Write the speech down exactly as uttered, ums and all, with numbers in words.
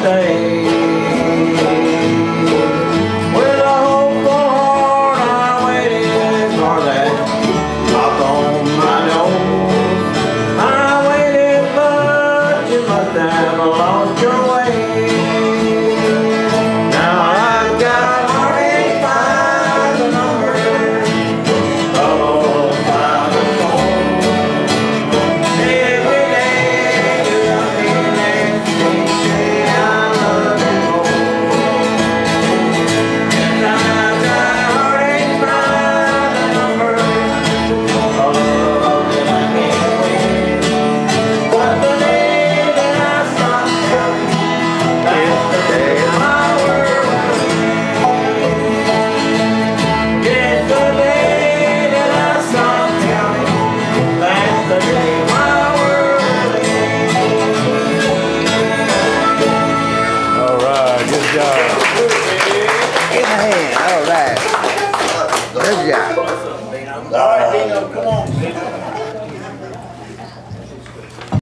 day. With a hopeful heart I waited for that knock on my door. I waited, but you must have lost your way. Now I've got heartache by the number, trouble by the phone. Every day you love me, next thing say I love you more. Yes, I've got heartache by the number, a love that I can't win. But the day that I stopped counting, that's the day my world will end. Yes, the day that I stopped counting, that's the day my world will end. All right, good job. Give a hand. All right. Good job. All right, Dino, come on.